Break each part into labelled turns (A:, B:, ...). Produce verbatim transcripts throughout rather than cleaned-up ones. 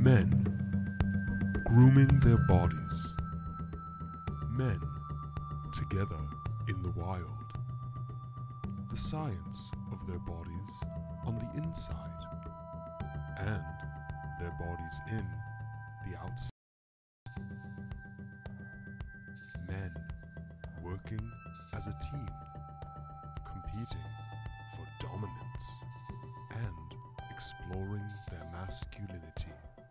A: Men grooming their bodies. Men together in the wild. The science of their bodies on the inside and their bodies in the outside. Men working as a team, competing for dominance and exploring their masculinity.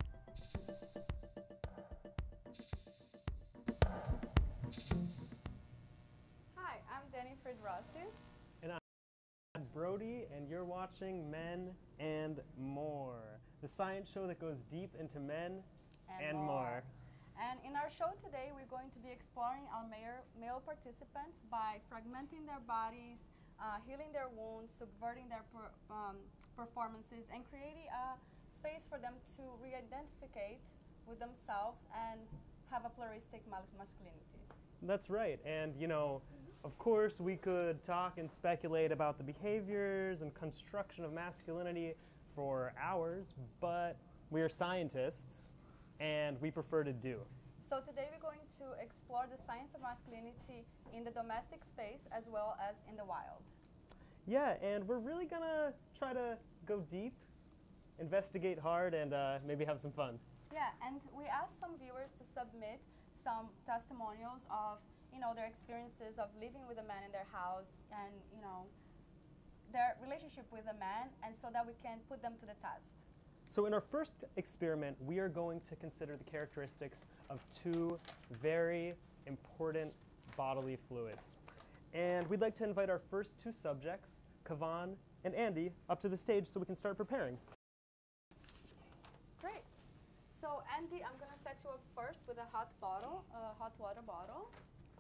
B: Hi, I'm Jennifer Rossi.
C: And I'm Brody, and you're watching Men and More, the science show that goes deep into men
B: And,
C: and,
B: more.
C: more.
B: And in our show today, we're going to be exploring our male, male participants by fragmenting their bodies, uh, healing their wounds, subverting their per, um, performances, and creating a space for them to re-identify with themselves and have a pluralistic mas masculinity.
C: That's right. And, you know, of course, we could talk and speculate about the behaviors and construction of masculinity for hours, but we are scientists, and we prefer to do.
B: So today we're going to explore the science of masculinity in the domestic space as well as in the wild.
C: Yeah, and we're really gonna try to go deep, investigate hard, and uh, maybe have some fun.
B: Yeah, and we asked some viewers to submit some testimonials of, you know, their experiences of living with a man in their house and, you know, their relationship with a man, and so that we can put them to the test.
C: So in our first experiment, we are going to consider the characteristics of two very important bodily fluids. And we'd like to invite our first two subjects, Kavan and Andy, up to the stage so we can start preparing.
B: Great. So Andy, I'm going to set you up first with a hot bottle, a hot water bottle.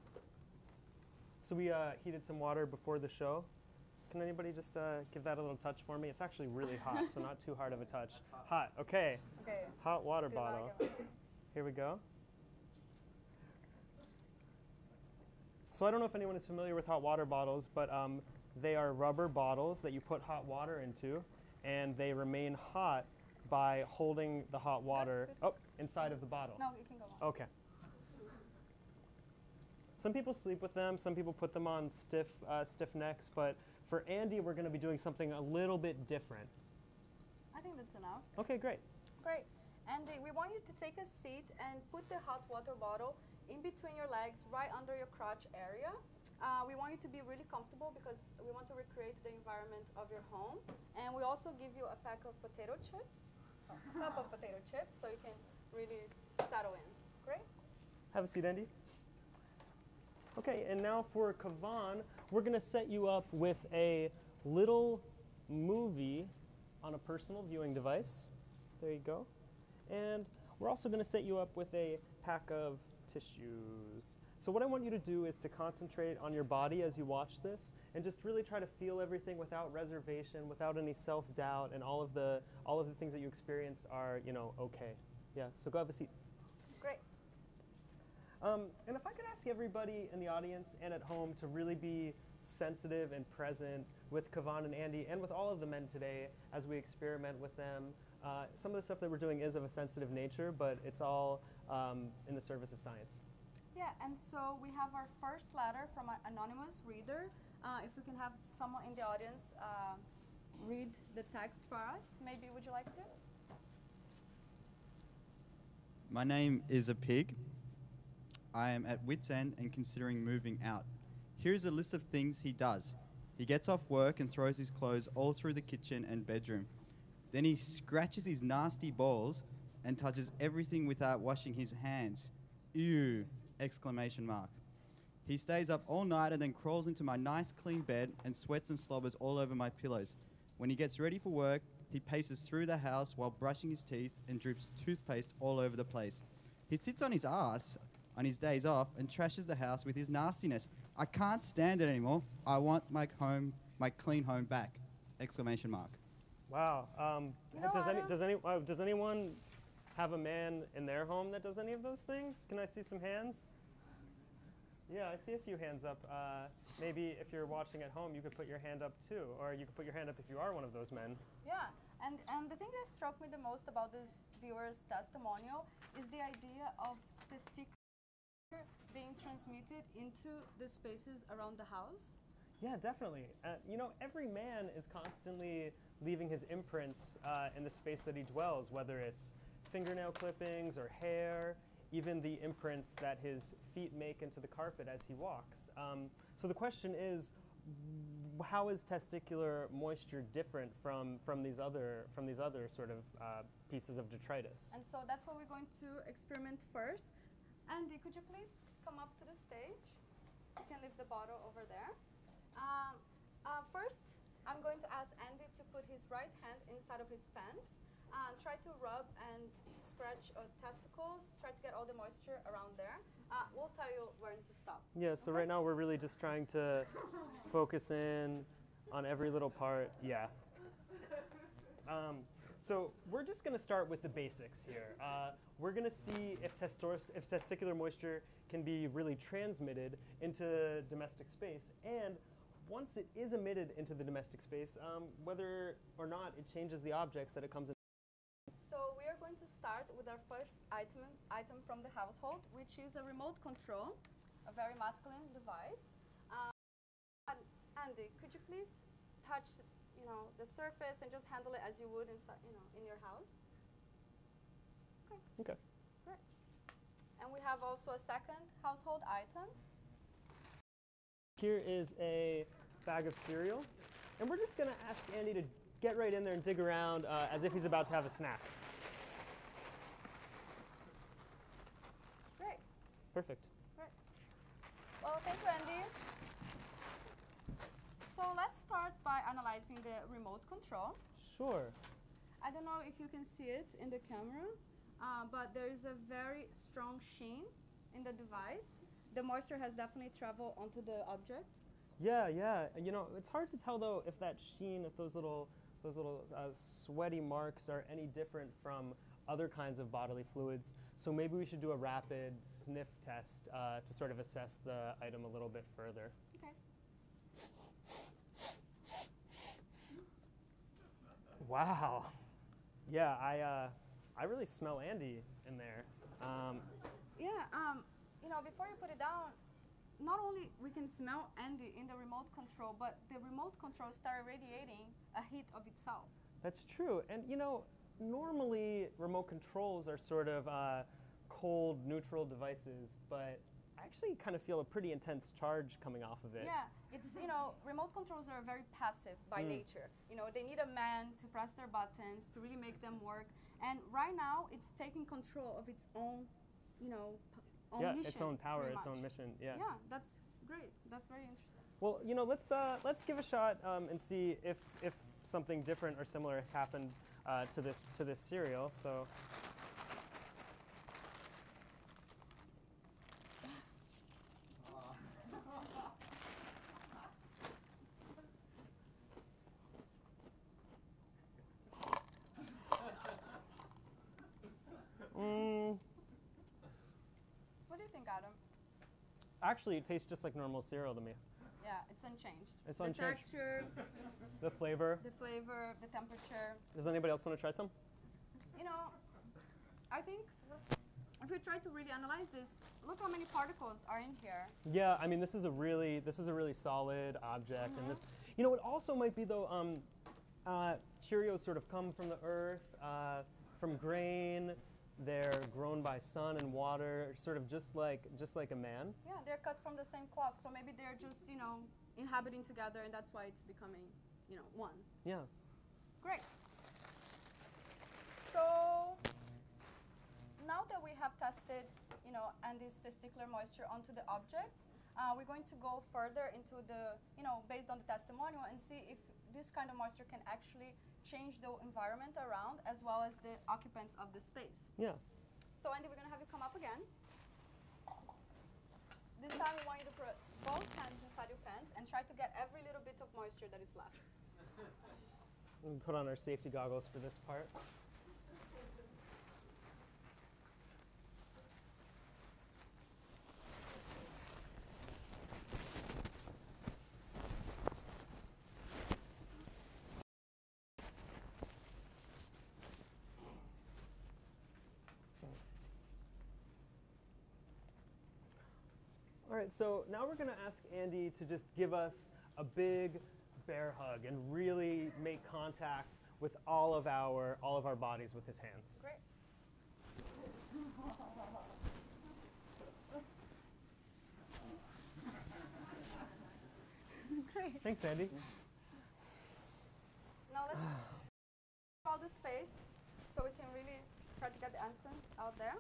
C: So we uh, heated some water before the show. Can anybody just uh, give that a little touch for me? It's actually really hot, so not too hard of a touch. Hot. hot, okay.
B: Okay.
C: Hot water
B: Good
C: bottle.
B: luck.
C: Here we go. So I don't know if anyone is familiar with hot water bottles, but um, they are rubber bottles that you put hot water into, and they remain hot by holding the hot water
B: Good, good.
C: oh, inside of the bottle.
B: No, you can go on.
C: Okay. Some people sleep with them, some people put them on stiff, uh, stiff necks, but for Andy, we're going to be doing something a little bit different.
B: I think that's enough.
C: Okay, great.
B: Great. Andy, we want you to take a seat and put the hot water bottle in between your legs, right under your crotch area. Uh, we want you to be really comfortable because we want to recreate the environment of your home. And we also give you a pack of potato chips, a cup of potato chips, so you can really settle in. Great?
C: Have a seat, Andy. Okay, and now for Kavan, we're going to set you up with a little movie on a personal viewing device. There you go. And we're also going to set you up with a pack of tissues. So what I want you to do is to concentrate on your body as you watch this and just really try to feel everything without reservation, without any self-doubt, and all of the all of the things that you experience are, you know, okay. Yeah, so go have a seat.
B: Great.
C: Um, and if I could ask everybody in the audience and at home to really be sensitive and present with Kavan and Andy and with all of the men today as we experiment with them. Uh, some of the stuff that we're doing is of a sensitive nature, but it's all um, in the service of science.
B: Yeah, and so we have our first letter from an anonymous reader. Uh, if we can have someone in the audience uh, read the text for us, maybe would you like to?
D: My name is a pig. I am at wit's end and considering moving out. Here's a list of things he does. He gets off work and throws his clothes all through the kitchen and bedroom. Then he scratches his nasty balls and touches everything without washing his hands. Ew! Exclamation mark. He stays up all night and then crawls into my nice clean bed and sweats and slobbers all over my pillows. When he gets ready for work, he paces through the house while brushing his teeth and drips toothpaste all over the place. He sits on his ass on his days off and trashes the house with his nastiness. I can't stand it anymore. I want my home, my clean home back! Exclamation mark.
C: Wow. Um,
B: You know,
C: does, any,
B: Adam-
C: does, any, uh, does anyone have a man in their home that does any of those things? Can I see some hands? Yeah, I see a few hands up. Uh, maybe if you're watching at home, you could put your hand up too, or you could put your hand up if you are one of those men.
B: Yeah, And, and the thing that struck me the most about this viewer's testimonial is the idea of the sticker being transmitted into the spaces around the house.
C: Yeah, definitely. Uh, you know, every man is constantly leaving his imprints uh, in the space that he dwells, whether it's fingernail clippings or hair, even the imprints that his feet make into the carpet as he walks. Um, so the question is, how is testicular moisture different from, from, these, other, from these other sort of uh, pieces of detritus?
B: And so that's what we're going to experiment first. Andy, could you please come up to the stage? You can leave the bottle over there. Um, uh, first, I'm going to ask Andy to put his right hand inside of his pants. Uh, try to rub and scratch uh, testicles. Try to get all the moisture around there. Uh, we'll tell you when to stop.
C: Yeah, so
B: Okay?
C: right now we're really just trying to focus in on every little part. Yeah. Um, so we're just going to start with the basics here. Uh, we're going to see if, testor- if testicular moisture can be really transmitted into domestic space, and once it is emitted into the domestic space, um, whether or not it changes the objects that it comes in.
B: So we are going to start with our first item, item from the household, which is a remote control, a very masculine device. Um, and Andy, could you please touch, you know, the surface and just handle it as you would inside, you know, in your house? Okay.
C: Okay.
B: Great. And we have also a second household item.
C: Here is a bag of cereal, and we're just going to ask Andy to get right in there and dig around uh, as if he's about to have a snack.
B: Great.
C: Perfect.
B: Great. Well, thank you, Andy. So let's start by analyzing the remote control.
C: Sure.
B: I don't know if you can see it in the camera, uh, but there is a very strong sheen in the device. The moisture has definitely traveled onto the object.
C: Yeah, yeah. You know, it's hard to tell though if that sheen, if those little, those little uh, sweaty marks are any different from other kinds of bodily fluids. So maybe we should do a rapid sniff test uh, to sort of assess the item a little bit further.
B: Okay.
C: Wow. Yeah, I, uh, I really smell Andy in there. Um,
B: Yeah. Um, you know, before you put it down, not only we can smell Andy in the remote control, but the remote control started radiating a heat of itself.
C: That's true. And you know, normally remote controls are sort of uh, cold, neutral devices, but I actually kind of feel a pretty intense charge coming off of it.
B: Yeah, it's, you know, remote controls are very passive by
C: Mm.
B: nature. You know, they need a man to press their buttons to really make them work. And right now, it's taking control of its own, you know, p- own
C: Yeah,
B: mission.
C: its own power,
B: pretty
C: its own
B: much.
C: mission. Yeah.
B: Yeah, that's great. That's very interesting.
C: Well, you know, let's uh, let's give a shot um, and see if if something different or similar has happened uh, to this to this cereal. So. Mm,
B: What do you think, Adam?
C: actually, it tastes just like normal cereal to me.
B: Yeah, it's unchanged.
C: It's
B: the
C: unchanged.
B: texture,
C: The flavor.
B: the flavor, the temperature.
C: Does anybody else want to try some?
B: You know, I think if you try to really analyze this, look how many particles are in here.
C: Yeah, I mean, this is a really this is a really solid object, and this, you know, it also might be though. Um, uh, Cheerios sort of come from the earth, uh, from grain. They're grown by sun and water, sort of just like just like a man.
B: Yeah, they're cut from the same cloth, so maybe they're just, you know, inhabiting together, and that's why it's becoming, you know, one.
C: Yeah.
B: Great. So now that we have tested, you know, Andy's testicular moisture onto the objects, uh, we're going to go further into the, you know, based on the testimonial, and see if this kind of moisture can actually change the environment around as well as the occupants of the space.
C: Yeah.
B: So Andy, we're going to have you come up again. This time we want you to put both hands inside your pants and try to get every little bit of moisture that is left.
C: We put on our safety goggles for this part. right, so now we're going to ask Andy to just give us a big bear hug and really make contact with all of our all of our bodies with his hands.
B: Great. Great.
C: Thanks, Andy.
B: Now let's draw the space so we can really try to get the essence out there.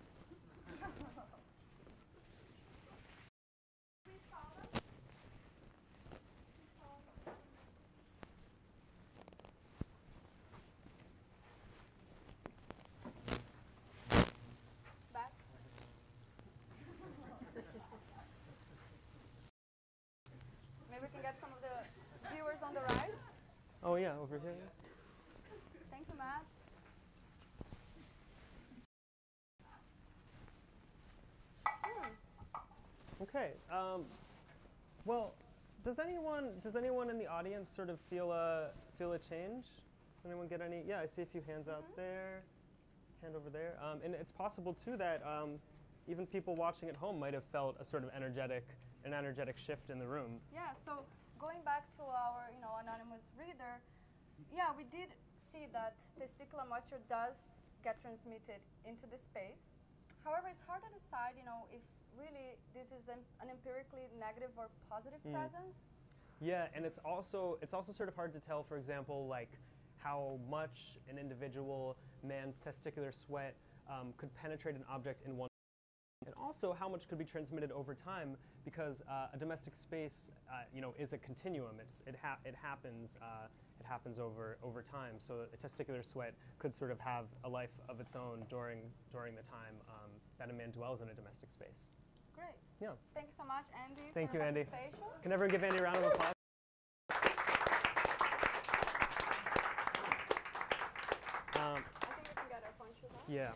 B: Back. Maybe we can get some of the viewers on the right.
C: Oh yeah, over here.
B: Thank you, Matt. Hmm.
C: Okay. Um, well, does anyone does anyone in the audience sort of feel a feel a change? Anyone get any? Yeah, I see a few hands out
B: Mhm.
C: there, hand over there, um, and it's possible too that um, even people watching at home might have felt a sort of energetic an energetic shift in the room.
B: Yeah, so going back to our, you know, anonymous reader, yeah, we did see that testicular moisture does get transmitted into the space. However, it's hard to decide, you know, if really this is an, an empirically negative or positive
C: Mm.
B: presence.
C: Yeah, and it's also it's also sort of hard to tell, for example, like how much an individual man's testicular sweat um, could penetrate an object in one, and also how much could be transmitted over time, because uh, a domestic space, uh, you know, is a continuum. It's it ha it happens uh, it happens over over time. So a testicular sweat could sort of have a life of its own during during the time um, that a man dwells in a domestic space.
B: Great.
C: Yeah.
B: Thank you so much, Andy.
C: Thank
B: for
C: you,
B: your
C: Andy.
B: participation.
C: Can everyone give Andy a round of applause? Um,
B: I think we can get our punches on.
C: yeah.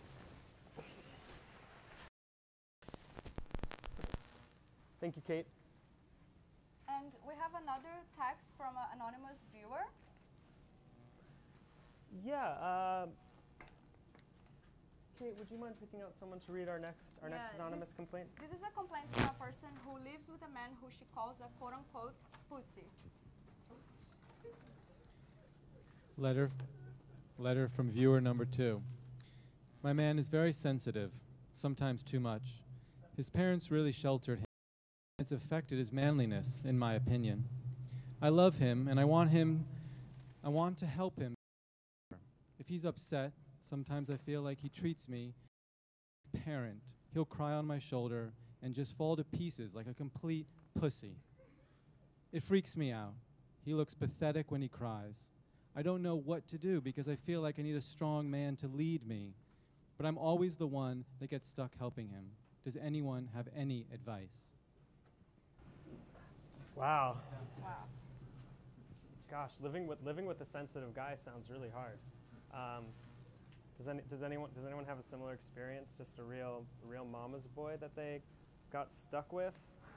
C: Thank you, Kate.
B: And we have another text from an anonymous viewer.
C: Yeah. Uh, Kate, would you mind picking out someone to read our next our
B: Yeah,
C: next anonymous
B: this-
C: complaint?
B: This is a complaint from a person who lives with a man who she calls a quote-unquote pussy.
E: Letter, letter from viewer number two. My man is very sensitive, sometimes too much. His parents really sheltered him. It's affected his manliness, in my opinion. I love him, and I want him, I want to help him. If he's upset, sometimes I feel like he treats me like a parent. He'll cry on my shoulder and just fall to pieces like a complete pussy. It freaks me out. He looks pathetic when he cries. I don't know what to do because I feel like I need a strong man to lead me, but I'm always the one that gets stuck helping him. Does anyone have any advice?
C: Wow.
B: Wow.
C: Gosh, living with living with a sensitive guy sounds really hard. Um, does any does anyone does anyone have a similar experience? Just a real real mama's boy that they got stuck with?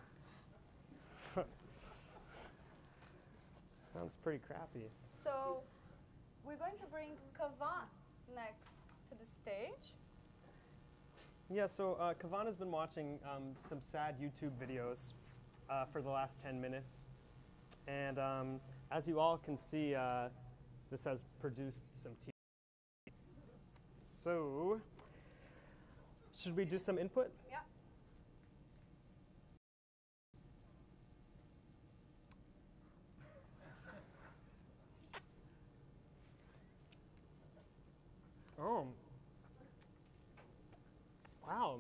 C: Sounds pretty crappy.
B: So we're going to bring Kavan next to the stage.
C: Yeah, so uh, Kavan has been watching um, some sad YouTube videos uh, for the last ten minutes. And um, as you all can see, uh, this has produced some tears. So, should we do some input?
B: Yeah.
C: Oh. Wow.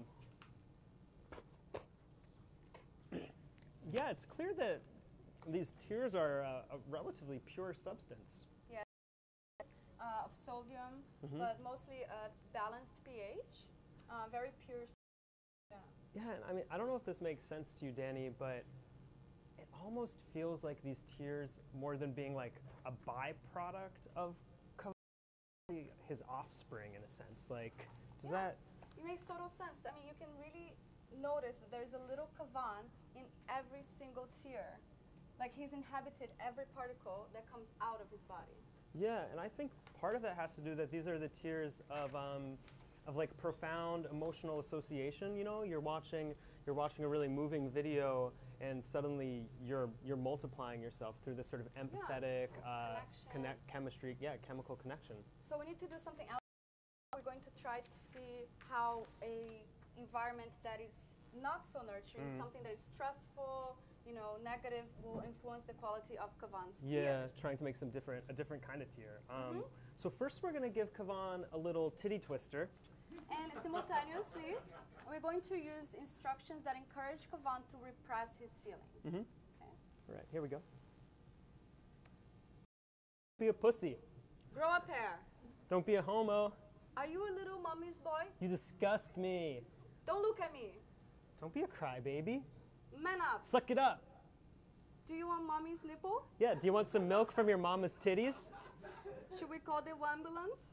C: Yeah, it's clear that these tears are uh, a relatively pure substance.
B: Uh, of sodium,
C: Mhm.
B: but mostly a balanced pH, uh, very pure. Yeah.
C: Yeah, and I mean, I don't know if this makes sense to you, Danny, but it almost feels like these tears, more than being like a byproduct of his offspring, in a sense. Like, does
B: Yeah.
C: that?
B: It makes total sense. I mean, you can really notice that there's a little Kavan in every single tear. Like he's inhabited every particle that comes out of his body.
C: Yeah, and I think part of that has to do that these are the tears of, um, of like profound emotional association. You know, you're watching, you're watching a really moving video, and suddenly you're you're multiplying yourself through this sort of empathetic uh, connect chemistry, yeah, chemical connection.
B: So we need to do something else. We're going to try to see how a environment that is not so nurturing,
C: Mm.
B: something that is stressful, you know, negative, will influence the quality of Kavan's
C: Yeah,
B: tears.
C: trying to make some different a different kind of tear. Um,
B: Mhm.
C: So first, we're going to give Kavan a little titty twister.
B: And simultaneously, we're going to use instructions that encourage Kavan to repress his feelings.
C: Mm-hmm.
B: Okay.
C: All right, here we go. Be a pussy.
B: Grow up hair.
C: Don't be a homo.
B: Are you a little mommy's boy?
C: You disgust me.
B: Don't look at me.
C: Don't be a crybaby.
B: Man up.
C: Suck it up.
B: Do you want mommy's nipple?
C: Yeah, do you want some milk from your mama's titties?
B: Should we call the ambulance?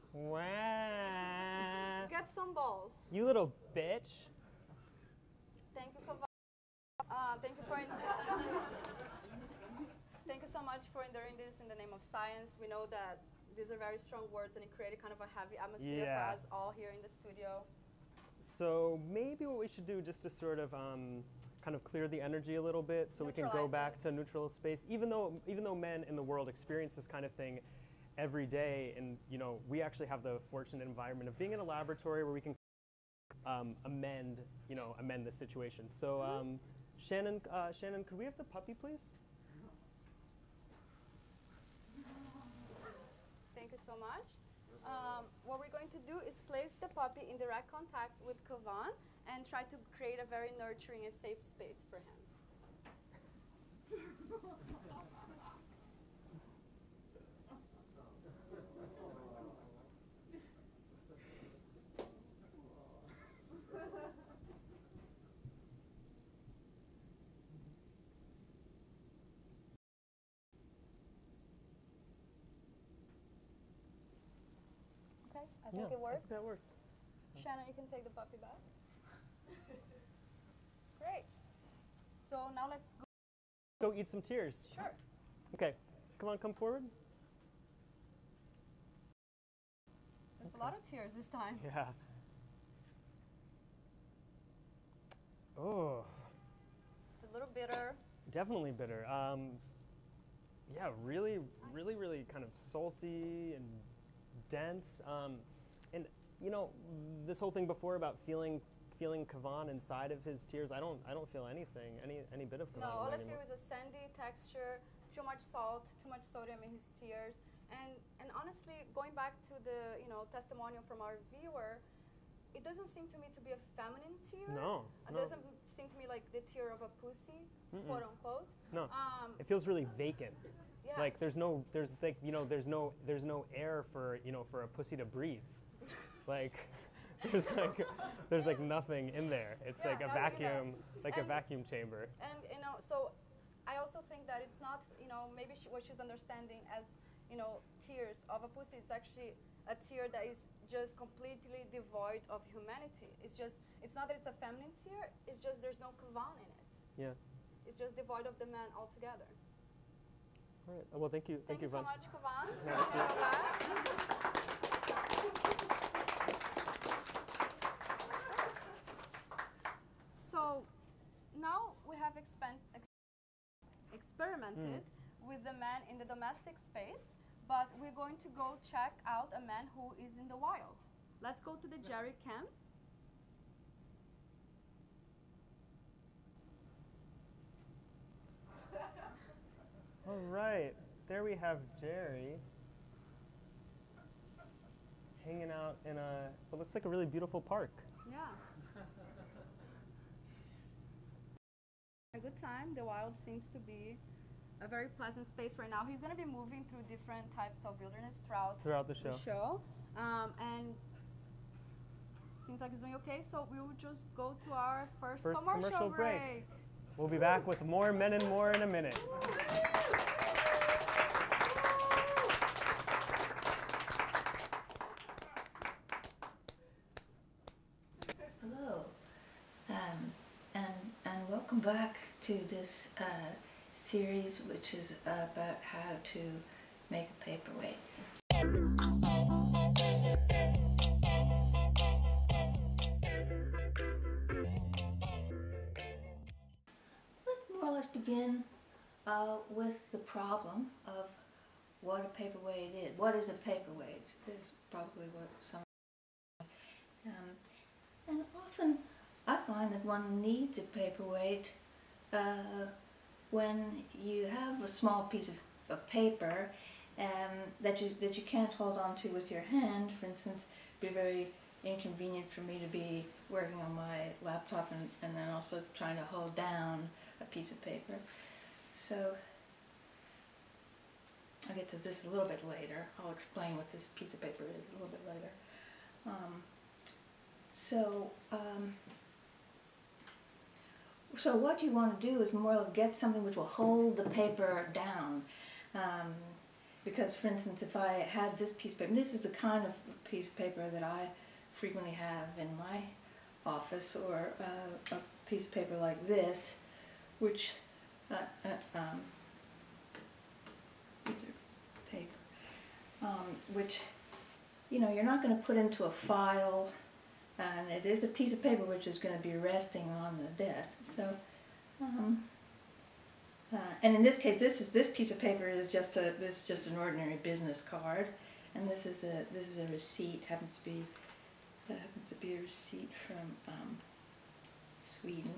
C: Wah.
B: Get some balls.
C: You little bitch.
B: Thank you, Kavan. Uh, thank you for. Thank you so much for enduring this in the name of science. We know that these are very strong words, and it created kind of a heavy atmosphere
C: Yeah.
B: for us all here in the studio.
C: So maybe what we should do, just to sort of um, kind of clear the energy a little bit, so we can go
B: Neutralize
C: back
B: it.
C: to neutral space. Even though, even though men in the world experience this kind of thing every day, and you know, we actually have the fortunate environment of being in a laboratory where we can um, amend, you know, amend the situation. So, um, Shannon, uh, Shannon, could we have the puppy, please?
B: Thank you so much. Um, what we're going to do is place the puppy in direct contact with Kavan and try to create a very nurturing and safe space for him. Okay, I think
C: Yeah,
B: it worked.
C: that worked.
B: Shannon, you can take the puppy back. Great. So now let's go.
C: Go eat some tears.
B: Sure.
C: Okay, come on, come forward.
B: There's a lot of tears this time.
C: Yeah. Oh,
B: It's a little bitter.
C: definitely bitter. Um, yeah, really, really, really kind of salty and dense. Um, and you know, this whole thing before about feeling feeling Kavan inside of his tears, I don't I don't feel anything, any any bit of Kavan
B: No, all I
C: anymore.
B: feel is a sandy texture, too much salt, too much sodium in his tears. And and honestly, going back to the, you know, testimonial from our viewer, it doesn't seem to me to be a feminine tear.
C: No,
B: It
C: no.
B: doesn't seem to me like the tear of a pussy,
C: Mm-mm.
B: quote unquote.
C: No,
B: Um,
C: it feels really vacant.
B: yeah.
C: Like there's no there's like you know there's no there's no air for you know for a pussy to breathe. Like there's like there's like nothing in there. It's
B: Yeah,
C: like a
B: nothing in there.
C: vacuum like a
B: And-
C: vacuum chamber.
B: And you know, so I also think that it's not, you know, maybe she, what she's understanding as, you know, tears of a pussy. It's actually a tear that is just completely devoid of humanity. It's just, it's not that it's a feminine tear. It's just there's no Kavan in it.
C: Yeah.
B: It's just devoid of the man altogether.
C: All right. Oh, well, thank you.
B: Thank,
C: Thank,
B: you so
C: Van.
B: much, Kavan.
C: Merci.
B: So now we have expen- ex- experimented with the man in the domestic space, but we're going to go check out a man who is in the wild. Let's go to the Jerry cam.
C: All right. There we have Jerry hanging out in a what looks like a really beautiful park.
B: Yeah. A good time. The wild seems to be a very pleasant space right now. He's going to be moving through different types of wilderness throughout,
C: Throughout the show.
B: show. Um, and seems like he's doing okay. So we will just go to our first,
C: First
B: commercial,
C: commercial break.
B: break.
C: We'll be back with more Men and More in a minute.
F: Hello, um, and and welcome back to this uh, series, which is about how to make a paperweight. let's begin uh, with the problem of what a paperweight is. What is a paperweight is probably what some um, and often I find that one needs a paperweight uh, when you have a small piece of, of paper um, that you that you can't hold on to with your hand. For instance, it'd be very inconvenient for me to be working on my laptop and, and then also trying to hold down a piece of paper. So I'll get to this a little bit later. I'll explain what this piece of paper is a little bit later. Um, so, um, so what you want to do is more or less get something which will hold the paper down. Um, because, for instance, if I had this piece of paper, this is the kind of piece of paper that I frequently have in my office, or uh, a piece of paper like this, which uh, uh, um, these are paper, um, which, you know, you're not going to put into a file, and it is a piece of paper which is going to be resting on the desk. So, um, uh, and in this case, this is this piece of paper is just a this is just an ordinary business card, and this is a this is a receipt. Happens to be uh, happens to be a receipt from um, Sweden.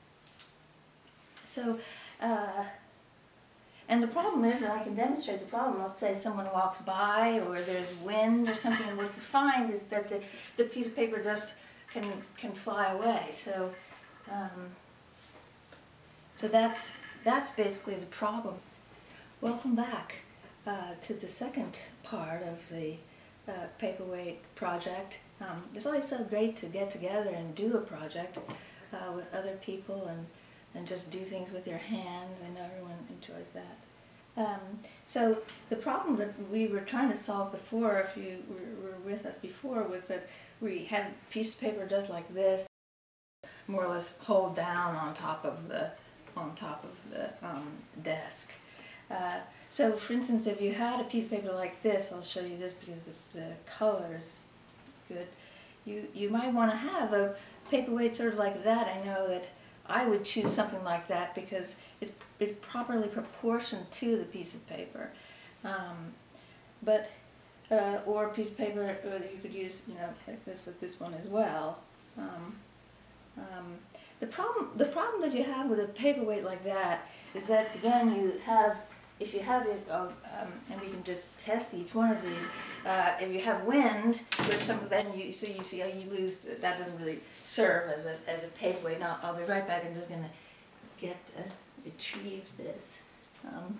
F: So, uh, and the problem is that I can demonstrate the problem. Let's say someone walks by, or there's wind or something, and what you find is that the, the piece of paper just can can fly away. So, um, so that's that's basically the problem. Welcome back uh, to the second part of the uh, Paperweight project. Um, it's always so great to get together and do a project uh, with other people and and just do things with your hands. I know everyone enjoys that. Um, so the problem that we were trying to solve before, if you were, were with us before, was that we had a piece of paper just like this, more or less hold down on top of the on top of the um, desk. Uh, so for instance, if you had a piece of paper like this, I'll show you this because the, the color is good, you, you might want to have a paperweight sort of like that. I know that I would choose something like that because it's, it's properly proportioned to the piece of paper. Um, but, uh, or a piece of paper uh, you could use, you know, like this with this one as well. Um, um, the problem, the problem that you have with a paperweight like that is that, again, you have, if you have it, uh, um, and we can just test each one of these, uh, if you have wind, which some, then you, so you see how you lose, that doesn't really serve as a, as a paperweight. Now, I'll be right back. I'm just going to get, uh, retrieve this. Um,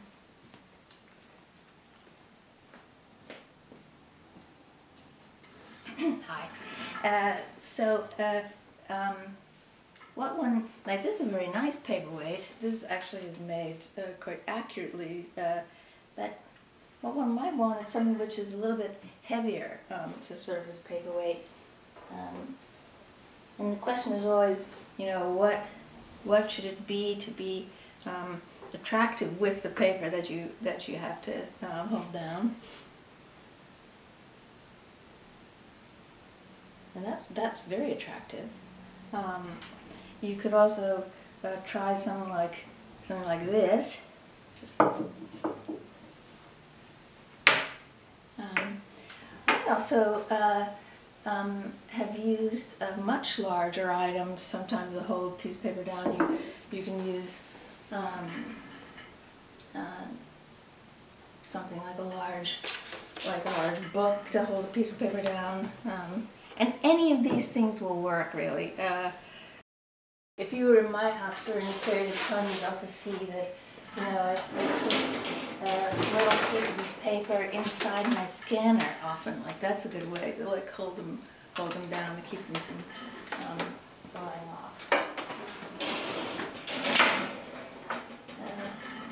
F: Hi. Uh, so, uh, um, what one, like this is a very nice paperweight. This actually is made uh, quite accurately, uh, but what one might want is something which is a little bit heavier um, to serve as paperweight. Um, and the question is always, you know, what what should it be to be um, attractive with the paper that you that you have to um, hold down. And that's that's very attractive. Um, you could also uh, try something like something like this. Um, I also uh, um, have used uh, much larger items. Sometimes to hold a piece of paper down, you you can use um, uh, something like a large like a large book to hold a piece of paper down. Um, And any of these things will work, really. Uh, if you were in my house for any period of time, you'd also see that, you know, I, I put uh, little pieces of paper inside my scanner often. Like, that's a good way to, like, hold them, hold them down to keep them from um, flying off. Uh,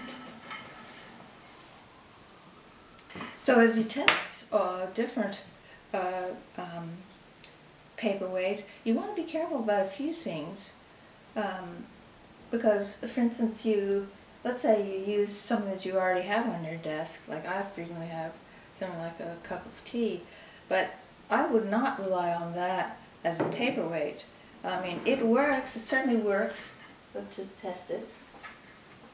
F: so as you test uh, different uh, um, paperweights, you want to be careful about a few things, um, because, for instance, you, let's say you use something that you already have on your desk, like I frequently have something like a cup of tea, but I would not rely on that as a paperweight. I mean, it works, it certainly works. Let's just test it.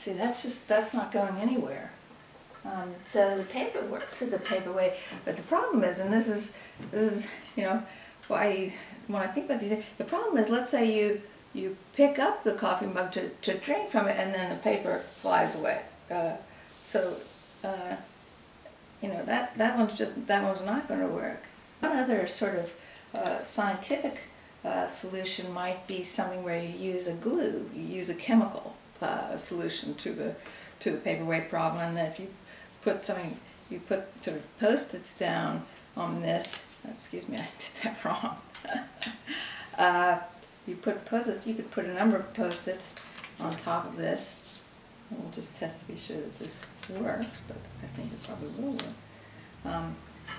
F: See, that's just, that's not going anywhere. Um, so the paper works as a paperweight, but the problem is, and this is, this is, you know, why when I think about these, the problem is, let's say you you pick up the coffee mug to, to drink from it, and then the paper flies away. Uh, so, uh, you know, that that one's just that one's not going to work. One other sort of uh, scientific uh, solution might be something where you use a glue, you use a chemical uh, solution to the to the paperweight problem, and then if you put something, you put sort of post-its down on this. Excuse me, I did that wrong. uh, you put post-its. You could put a number of post-its on top of this. And we'll just test to be sure that this works, but I think it probably will work. Um,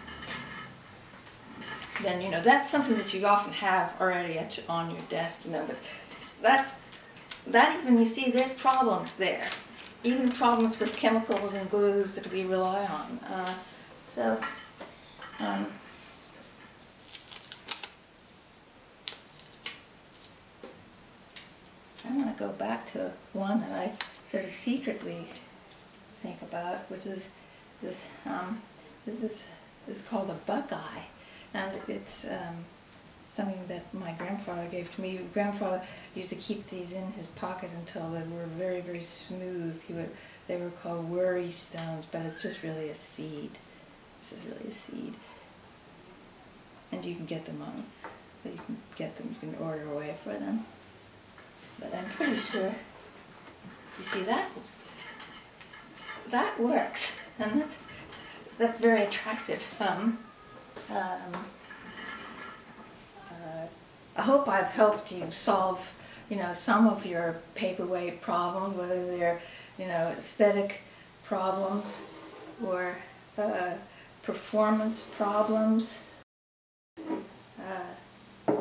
F: then you know that's something that you often have already at your, on your desk. You know, but that that even you see there's problems there. Even problems with chemicals and glues that we rely on. Uh, so, um, I want to go back to one that I sort of secretly think about, which is this. Um, this is this is called a buckeye, and it's um, something that my grandfather gave to me. Grandfather used to keep these in his pocket until they were very, very smooth. He would, they were called worry stones, but it's just really a seed. This is really a seed. And you can get them on, you can get them, you can order away for them. But I'm pretty sure, you see that? That works, and that's, that's very attractive. Um, um, I hope I've helped you solve, you know, some of your paperweight problems, whether they're, you know, aesthetic problems or uh, performance problems, uh,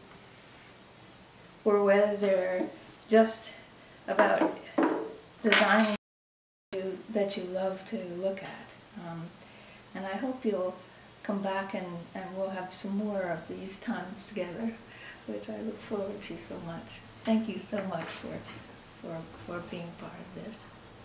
F: or whether they're just about designing that you love to look at. Um, and I hope you'll come back and, and we'll have some more of these times together, which I look forward to so much. Thank you so much for, for, for being part of this.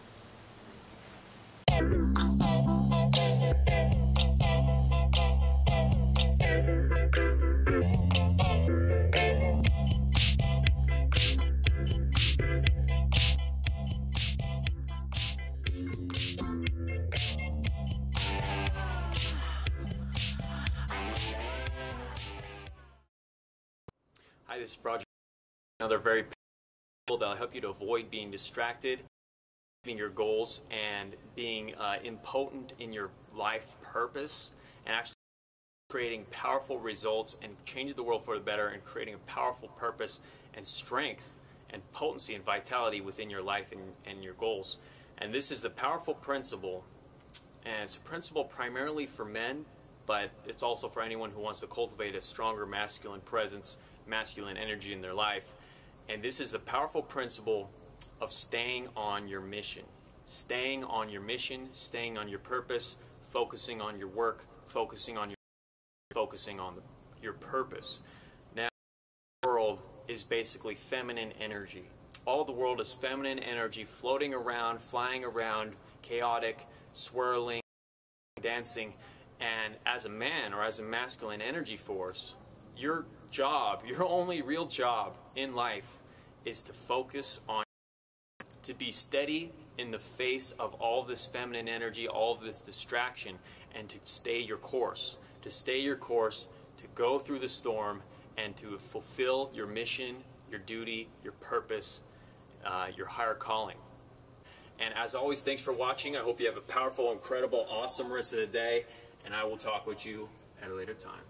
G: Hi, this is Roger. Another very powerful that'll help you to avoid being distracted, achieving your goals, and being uh, impotent in your life purpose, and actually creating powerful results and changing the world for the better, and creating a powerful purpose and strength and potency and vitality within your life and, and your goals. And this is the powerful principle, and it's a principle primarily for men, but it's also for anyone who wants to cultivate a stronger masculine presence, masculine energy in their life. And this is the powerful principle of staying on your mission. Staying on your mission, staying on your purpose, focusing on your work, focusing on your focusing on the, your purpose. Now, the world is basically feminine energy. All the world is feminine energy floating around, flying around, chaotic, swirling, dancing. And as a man or as a masculine energy force, your job, your only real job in life is to focus on, to be steady in the face of all this feminine energy, all of this distraction, and to stay your course, to stay your course, to go through the storm, and to fulfill your mission, your duty, your purpose, uh, your higher calling. And as always, thanks for watching. I hope you have a powerful, incredible, awesome rest of the day, and I will talk with you at a later time.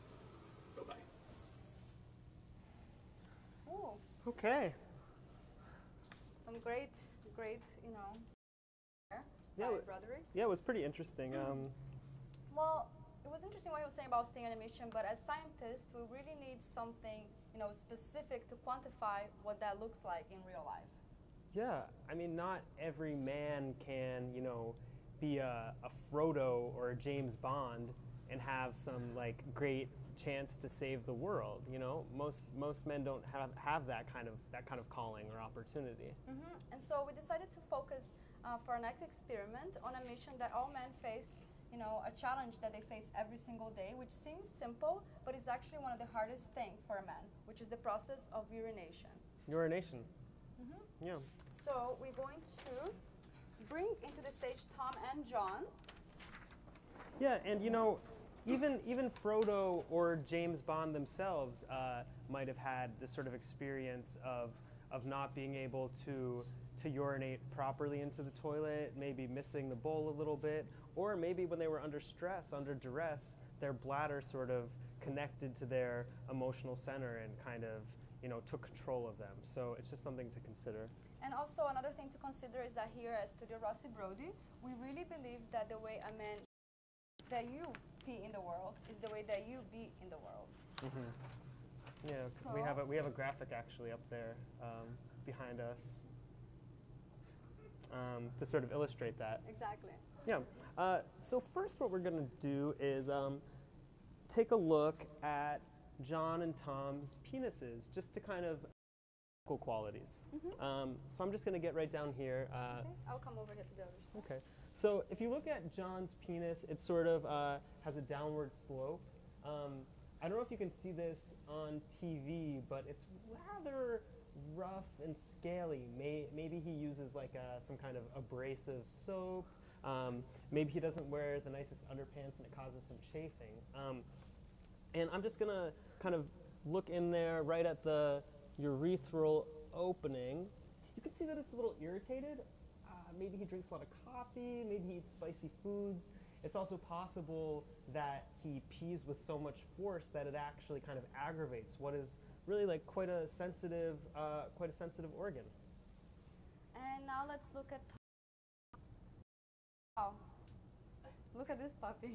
C: Okay.
B: Some great, great, you know,
C: yeah,
B: by Broderick.
C: Yeah, it was pretty interesting. Um,
B: well, it was interesting what he was saying about staying on a mission, but as scientists, we really need something, you know, specific to quantify what that looks like in real life.
C: Yeah, I mean, not every man can, you know, be a, a Frodo or a James Bond and have some, like, great chance to save the world. You know, most most men don't have have that kind of that kind of calling or opportunity.
B: Mm-hmm. And so we decided to focus uh, for our next experiment on a mission that all men face. You know, a challenge that they face every single day, which seems simple, but is actually one of the hardest things for a man, which is the process of urination.
C: Urination.
B: Mm-hmm.
C: Yeah.
B: So we're going to bring into the stage Tom and John.
C: Yeah, and you know, even even Frodo or James Bond themselves uh, might have had this sort of experience of of not being able to to urinate properly into the toilet, maybe missing the bowl a little bit, or maybe when they were under stress, under duress, their bladder sort of connected to their emotional center and kind of, you know, took control of them. So it's just something to consider.
B: And also another thing to consider is that here at Studio Rossi Brody, we really believe that the way a man, that you pee in the world is the way that you be in the world.
C: Mm-hmm. Yeah,
B: So
C: we have a we have a graphic actually up there um, behind us um, to sort of illustrate that.
B: Exactly.
C: Yeah. Uh, so first, what we're going to do is um, take a look at John and Tom's penises, just to kind of equal qualities.
B: Mm-hmm.
C: Um, so I'm just going to get right down here. Uh,
B: Okay, I'll come over here to the other side.
C: okay. So if you look at John's penis, it sort of uh, has a downward slope. Um, I don't know if you can see this on T V, but it's rather rough and scaly. May, maybe he uses like a, some kind of abrasive soap. Um, maybe he doesn't wear the nicest underpants and it causes some chafing. Um, and I'm just going to kind of look in there right at the urethral opening. You can see that it's a little irritated. Uh, maybe he drinks a lot of coffee, maybe he eats spicy foods. It's also possible that he pees with so much force that it actually kind of aggravates what is really like quite a sensitive, uh, quite a sensitive organ.
B: And now let's look at Tom. Wow. Look at this puppy.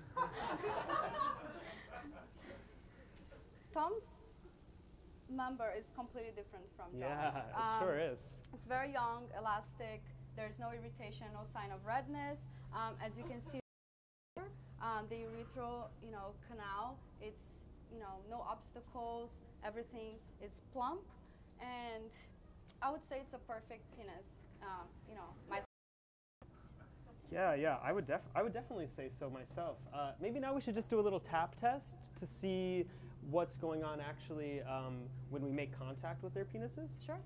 B: Tom's member is completely different from John's.
C: Yeah, it
B: Um,
C: sure is.
B: It's very young, elastic. There's no irritation, no sign of redness. Um, as you can see, um, the urethral, you know, canal. It's, you know, no obstacles. Everything is plump, and I would say it's a perfect penis. Um, you know, my.
C: Yeah, yeah, I would def I would definitely say so myself. Uh, maybe now we should just do a little tap test to see what's going on actually um, when we make contact with their penises.
B: Sure.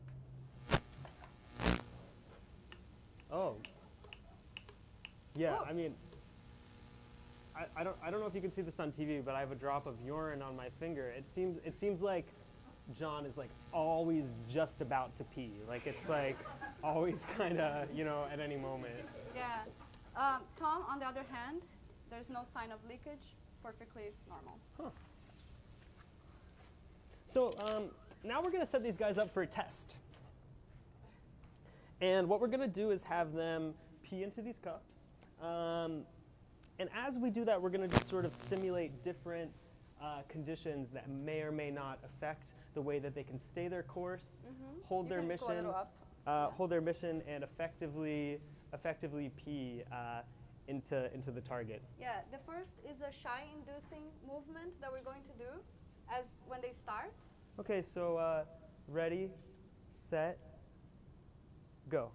C: Oh. Yeah,
B: Oh.
C: I mean, I, I don't I don't know if you can see this on T V, but I have a drop of urine on my finger. It seems it seems like John is like always just about to pee. Like it's like always kind of, you know, at any moment.
B: Yeah. Um, Tom, on the other hand, there's no sign of leakage. Perfectly normal.
C: Huh. So um, now we're going to set these guys up for a test. And what we're going to do is have them pee into these cups. Um, and as we do that, we're going to just sort of simulate different uh, conditions that may or may not affect the way that they can stay their course,
B: Mm-hmm.
C: hold
B: You
C: their
B: can go a
C: mission,
B: little up.
C: uh,
B: Yeah.
C: hold their mission, and effectively, effectively pee uh, into into the target.
B: Yeah, the first is a shy-inducing movement that we're going to do as when they start.
C: Okay, so uh, ready, set, go.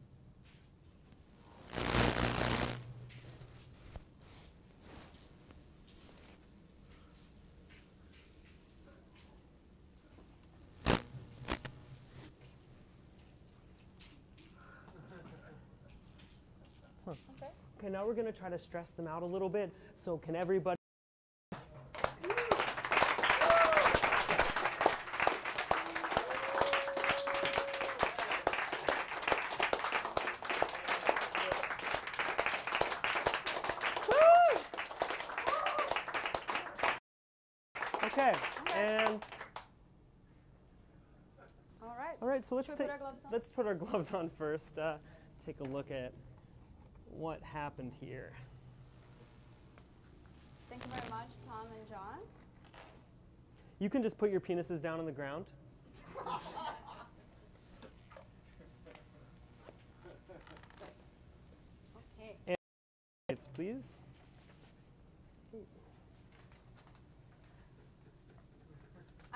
C: Huh.
B: Okay.
C: Okay, now we're going to try to stress them out a little bit. So can everybody? Okay, and
B: All right.
C: all right, so let's
B: Should we
C: take
B: put our gloves on?
C: let's put our gloves on first. Uh, take a look at what happened here.
B: Thank you very much, Tom and John.
C: You can just put your penises down on the ground.
B: Okay.
C: It's please.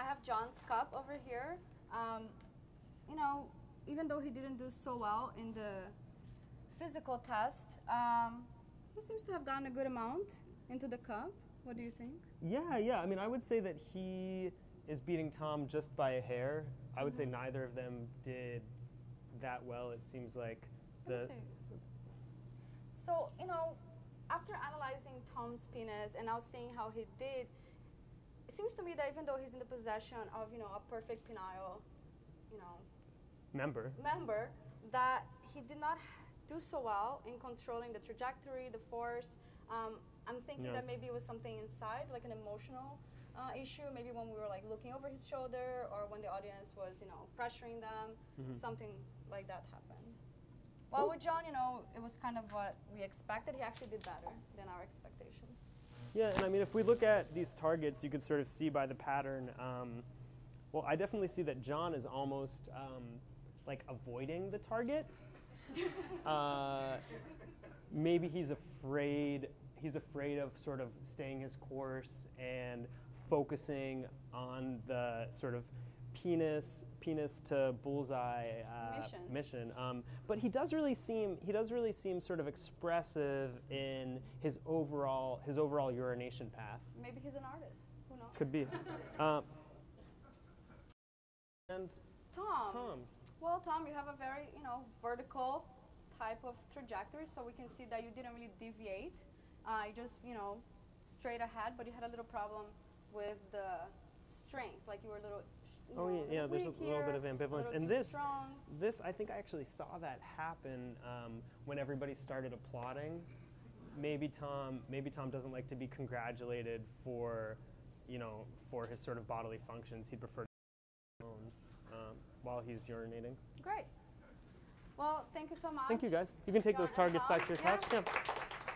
B: I have John's cup over here. Um, you know, even though he didn't do so well in the physical test, um, he seems to have gotten a good amount into the cup. What do you think?
C: Yeah, yeah. I mean, I would say that he is beating Tom just by a hair. I would
B: Mm-hmm.
C: say neither of them did that well. It seems like the.
B: Let me see. So, you know, after analyzing Tom's penis and now seeing how he did, it seems to me that even though he's in the possession of, you know, a perfect penile, you know,
C: Member.
B: member, that he did not do so well in controlling the trajectory, the force. Um, I'm thinking
C: Yeah.
B: that maybe it was something inside, like an emotional uh, issue. Maybe when we were like looking over his shoulder, or when the audience was, you know, pressuring them,
C: Mhm.
B: something like that happened. Well, with John, you know, it was kind of what we expected. He actually did better than our expectations.
C: Yeah, and I mean, if we look at these targets, you could sort of see by the pattern. Um, well, I definitely see that John is almost um, like avoiding the target. uh, maybe he's afraid. He's afraid of sort of staying his course and focusing on the sort of penis, penis to bullseye uh,
B: Mission.
C: mission. Um, but he does really seem he does really seem sort of expressive in his overall his overall urination path.
B: Maybe he's an artist. Who knows?
C: Could be. um, and
B: Tom.
C: Tom.
B: Well, Tom, you have a very, you know, vertical type of trajectory, so we can see that you didn't really deviate. Uh, you just, you know, straight ahead, but you had a little problem with the strength, like you were a little. You
C: Oh
B: know,
C: yeah, yeah. There's a
B: weak
C: little
B: here,
C: bit of
B: a
C: ambivalence,
B: little
C: and
B: too
C: this,
B: strong.
C: this I think I actually saw that happen um, when everybody started applauding. Maybe Tom, maybe Tom doesn't like to be congratulated for, you know, for his sort of bodily functions. He'd prefer to be alone um, while he's urinating.
B: Great. Well, thank you so much.
C: Thank you, guys. You can take
B: John
C: those targets
B: and
C: back to your
B: Tom.
C: couch.
B: Yeah.
C: Yeah.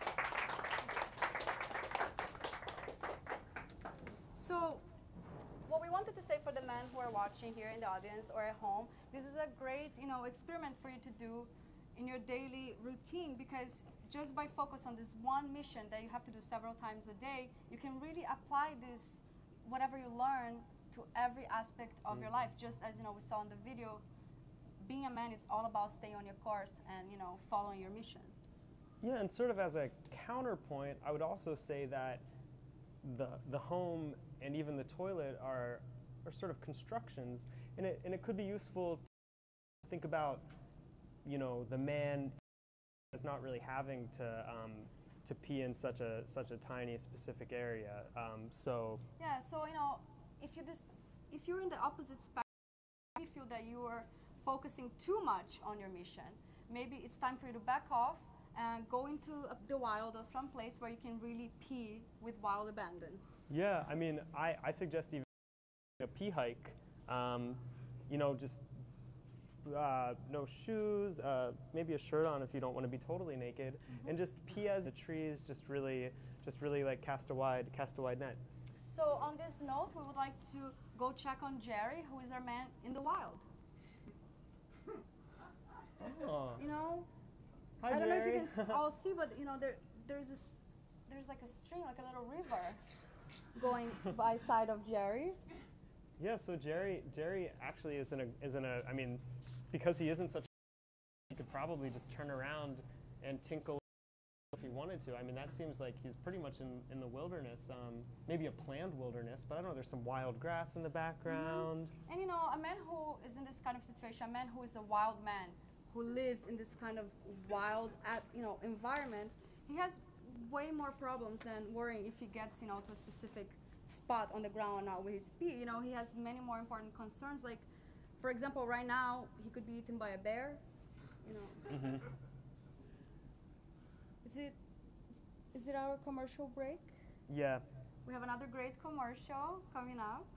B: So, what we wanted to say for the men who are watching here in the audience or at home, this is a great, you know, experiment for you to do in your daily routine, because just by focus on this one mission that you have to do several times a day, you can really apply this, whatever you learn, to every aspect of
C: Mm.
B: your life. Just as, you know, we saw in the video, being a man is all about staying on your course and, you know, following your mission.
C: Yeah, and sort of as a counterpoint, I would also say that the the home and even the toilet are are sort of constructions, and it and it could be useful to think about, you know, the man is not really having to um, to pee in such a such a tiny specific area. Um, so
B: Yeah, so, you know, if you dis- if you're in the opposite spectrum, you feel that you are focusing too much on your mission, maybe it's time for you to back off and go into uh, the wild or some place where you can really pee with wild abandon.
C: yeah, I mean, I, I suggest even a pee hike. Um, you know, just uh, no shoes, uh, maybe a shirt on if you don't want to be totally naked,
B: Mm-hmm.
C: and just pee as the trees. Just really, just really like cast a wide, cast a wide net.
B: So on this note, we would like to go check on Jerry, who is our man in the wild.
C: Oh,
B: You know,
C: hi,
B: I don't know if
C: Jerry.
B: you can s- all see, but you know, there there's this, there's like a stream, like a little river, going by side of Jerry.
C: Yeah, so Jerry, Jerry actually is in a, is in a, I mean, because he isn't such a, he could probably just turn around and tinkle if he wanted to. I mean, that seems like he's pretty much in, in the wilderness, um, maybe a planned wilderness, but I don't know, there's some wild grass in the background.
B: And you know, a man who is in this kind of situation, a man who is a wild man, who lives in this kind of wild, at, you know, environment, he has way more problems than worrying if he gets, you know, to a specific spot on the ground now with his pee. You know, he has many more important concerns. Like, for example, right now he could be eaten by a bear. You know,
C: Mm-hmm.
B: is it is it our commercial break?
C: Yeah.
B: We have another great commercial coming up.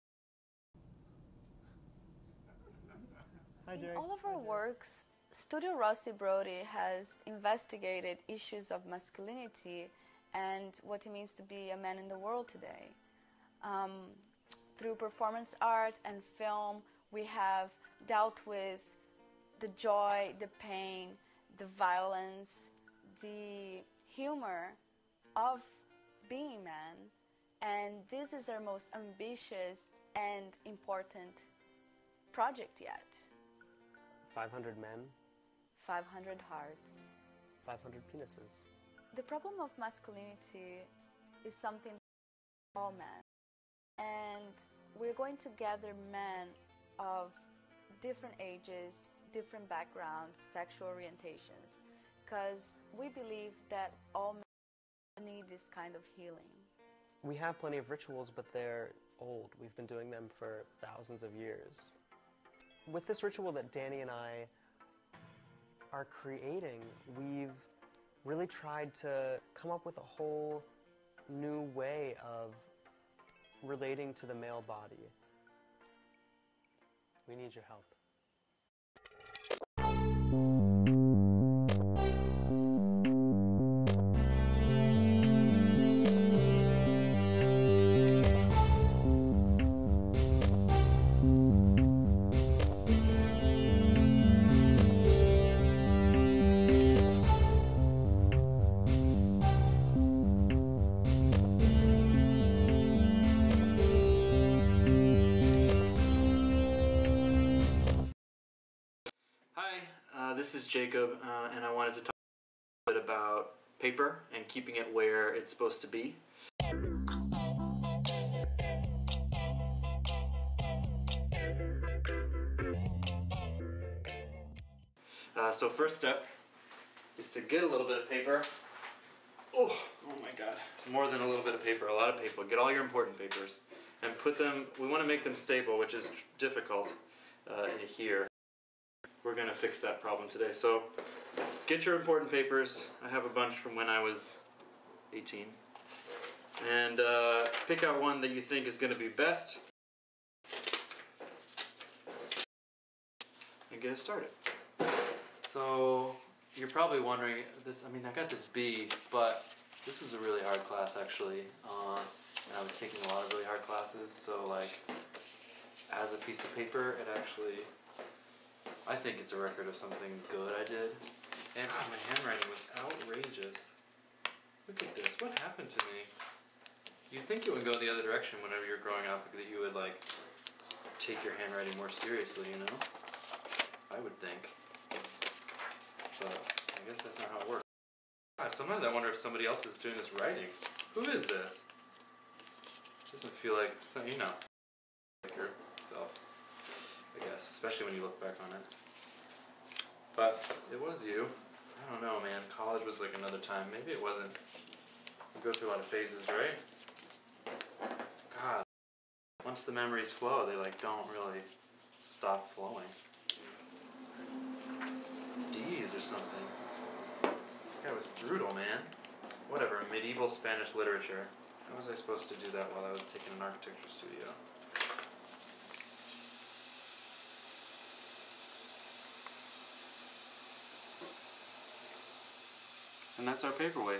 C: Hi,
B: In
C: Jerry.
B: all of our works, Studio Rossi Brody has investigated issues of masculinity and what it means to be a man in the world today. Um, through performance art and film, we have dealt with the joy, the pain, the violence, the humor of being man, and this is our most ambitious and important project yet.
C: five hundred men,
B: five hundred hearts,
C: five hundred penises.
B: The problem of masculinity is something for all men, and we're going to gather men of different ages, different backgrounds, sexual orientations, because we believe that all men need this kind of healing.
C: We have plenty of rituals, but they're old. We've been doing them for thousands of years. With this ritual that Danny and I are creating, we've really tried to come up with a whole new way of relating to the male body. We need your help.
G: This is Jacob, uh, and I wanted to talk a bit about paper and keeping it where it's supposed to be. Uh, so first step is to get a little bit of paper. Oh, oh my god, more than a little bit of paper, a lot of paper. Get all your important papers and put them, we want to make them stable, which is difficult uh, in here. We're going to fix that problem today. So get your important papers. I have a bunch from when I was eighteen. And uh, pick out one that you think is going to be best. And get it started. So you're probably wondering, this. I mean, I got this B, but this was a really hard class actually. Uh, and I was taking a lot of really hard classes. So like, as a piece of paper, it actually, I think it's a record of something good I did. And oh, my handwriting was outrageous. Look at this. What happened to me? You'd think it would go the other direction whenever you're growing up, that you would like take your handwriting more seriously, you know? I would think. But I guess that's not how it works. God, sometimes I wonder if somebody else is doing this writing. Who is this? Doesn't feel like, it's not, you know, like yourself. I guess, especially when you look back on it. But it was you. I don't know, man. College was like another time. Maybe it wasn't. You go through a lot of phases, right? God. Once the memories flow, they like don't really stop flowing. D's or something. That was brutal, man. Whatever, medieval Spanish literature. How was I supposed to do that while I was taking an architecture studio? And that's our paperweight.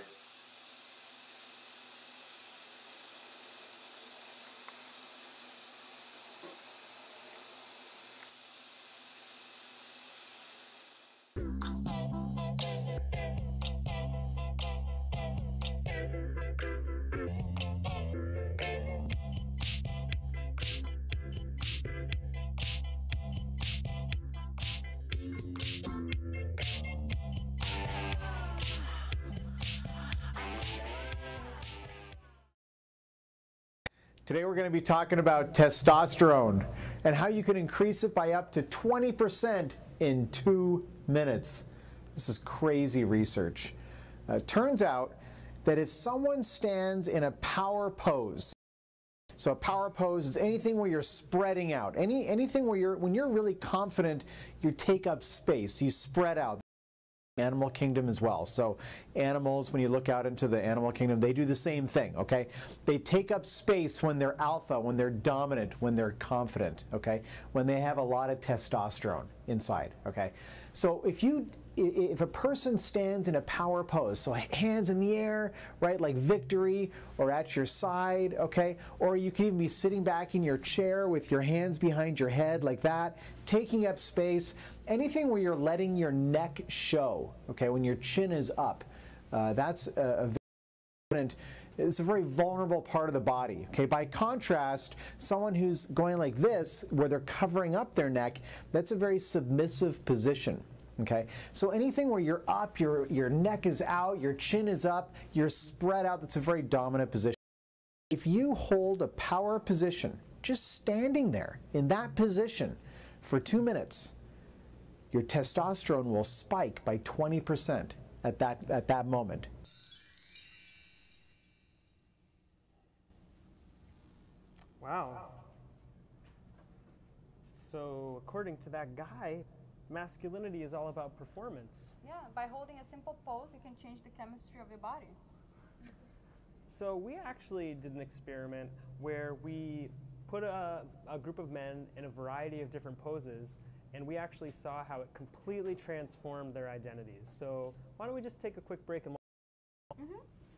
H: Today we're going to be talking about testosterone and how you can increase it by up to twenty percent in two minutes. This is crazy research. Uh, turns out that if someone stands in a power pose, so a power pose is anything where you're spreading out, any anything where you're, when you're really confident, you take up space, you spread out. Animal kingdom as well. So animals, when you look out into the animal kingdom, they do the same thing, okay? They take up space when they're alpha, when they're dominant, when they're confident, okay? When they have a lot of testosterone inside, okay? So if you, if a person stands in a power pose, so hands in the air, right, like victory, or at your side, okay? Or you can even be sitting back in your chair with your hands behind your head like that, taking up space. Anything where you're letting your neck show, okay, when your chin is up, uh, that's a, a very important It's a very vulnerable part of the body. Okay, by contrast, someone who's going like this, where they're covering up their neck, that's a very submissive position. Okay, so anything where you're up, your your neck is out, your chin is up, you're spread out, that's a very dominant position. If you hold a power position, just standing there in that position for two minutes, your testosterone will spike by twenty percent at that, at that moment.
C: Wow. So according to that guy, masculinity is all about performance.
B: Yeah, by holding a simple pose, you can change the chemistry of your body.
C: So we actually did an experiment where we put a, a group of men in a variety of different poses, and we actually saw how it completely transformed their identities. So why don't we just take a quick break and
B: Mm-hmm.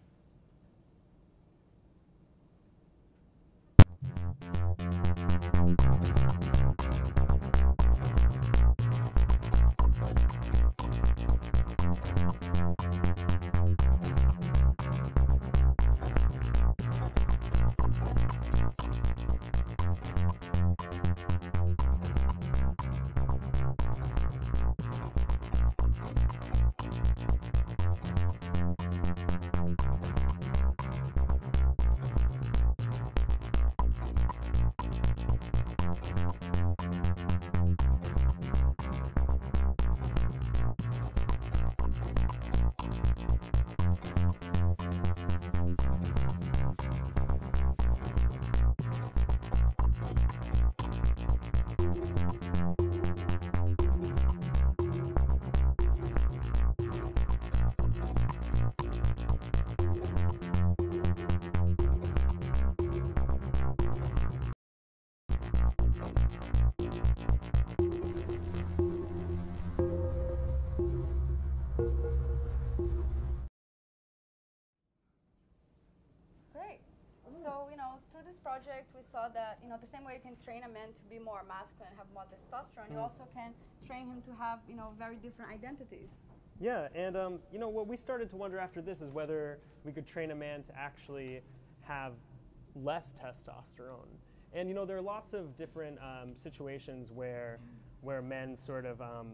B: Great. So, you know, through this project, we saw that, you know, the same way you can train a man to be more masculine and have more testosterone, you also can train him to have, you know, very different identities.
C: Yeah, and um, you know, what we started to wonder after this is whether we could train a man to actually have less testosterone. And you know, there are lots of different um, situations where, where men sort of, um,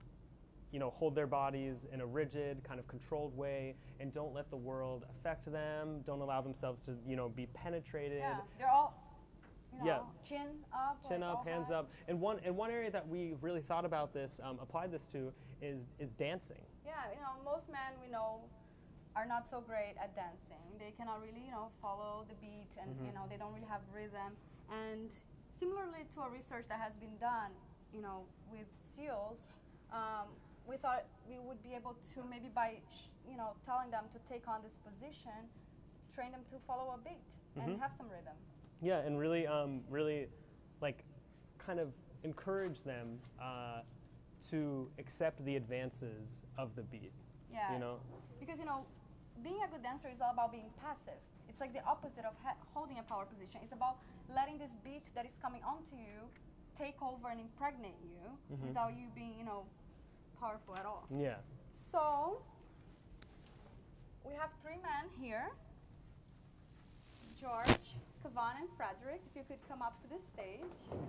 C: you know, hold their bodies in a rigid, kind of controlled way, and don't let the world affect them. Don't allow themselves to, you know, be penetrated.
B: Yeah, they're all, you know,
C: Yeah.
B: chin up,
C: Chin
B: like
C: up,
B: all
C: hands
B: high.
C: up. And one, and one area that we really thought about this, um, applied this to, is is dancing.
B: Yeah, you know, most men we know are not so great at dancing. They cannot really, you know, follow the beat, and
C: Mhm.
B: you know, they don't really have rhythm. And similarly to a research that has been done, you know, with seals, um, we thought we would be able to maybe by, sh you know, telling them to take on this position, train them to follow a beat
C: Mhm.
B: and have some rhythm.
C: Yeah, and really, um, really, like, kind of encourage them uh, to accept the advances of the beat.
B: Yeah.
C: You know.
B: Because, you know, being a good dancer is all about being passive. It's like the opposite of ha holding a power position. It's about letting this beat that is coming onto you take over and impregnate you
C: Mhm.
B: without you being, you know, powerful at all.
C: Yeah.
B: So, we have three men here. George, Kavan, and Frederick, if you could come up to the stage.